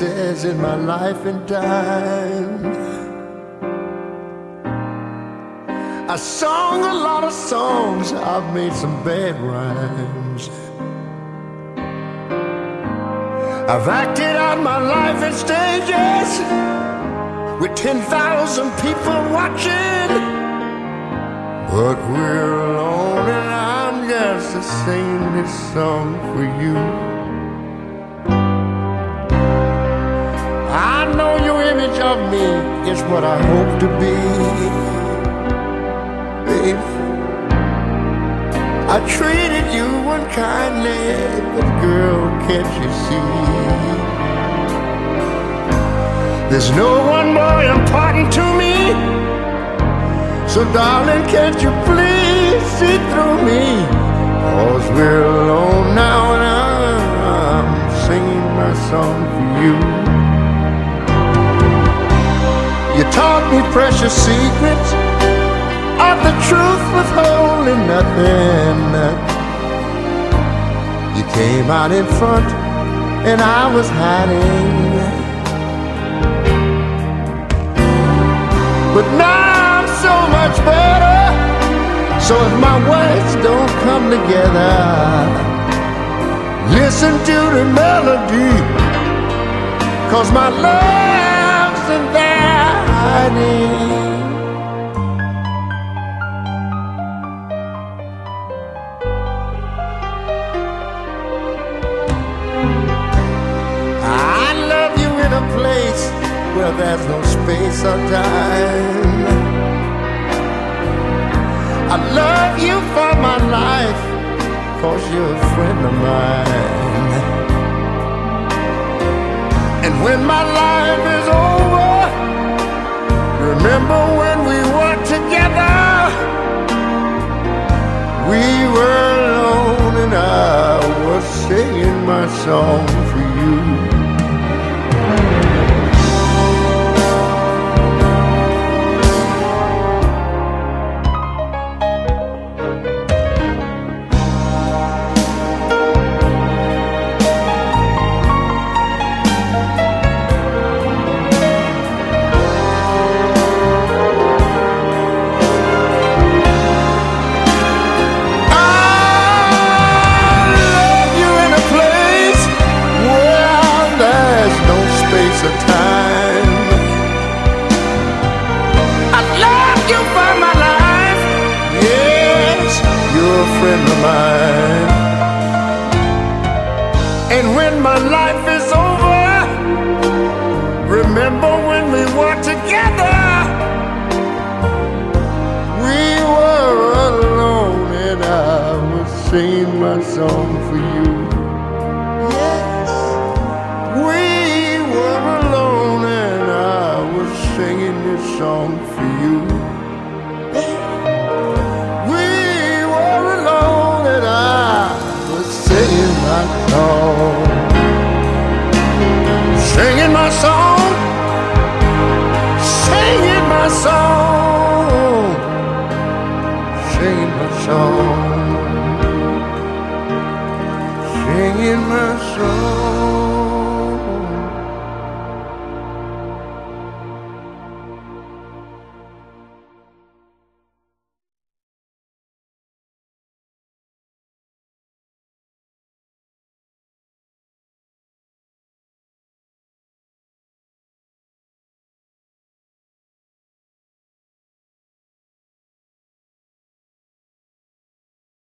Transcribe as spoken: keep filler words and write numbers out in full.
experiences in my life and time. I sung a lot of songs, I've made some bad rhymes. I've acted out my life in stages with ten thousand people watching. But we're alone and I'm just singing this song for you. I know your image of me is what I hope to be, baby. I treated you unkindly, but girl, can't you see? There's no one more important to me. So darling, can't you please see through me? 'Cause we're alone now and I'm singing my song for you. You taught me precious secrets of the truth, withholding nothing. You came out in front and I was hiding. But now I'm so much better. So if my words don't come together, listen to the melody, 'cause my love's in there hiding. I love you in a place where there's no space or time. I love you for my life, 'cause you're a friend of mine. And when my life is over, remember when we were together. We were alone and I was singing my song for you. Friend of mine. And when my life is over, remember when we were together. We were alone and I was singing my song for you. Yes, we were alone and I was singing this song for you. Singing my song, singing my song, singing my song, singing my song, singing my song.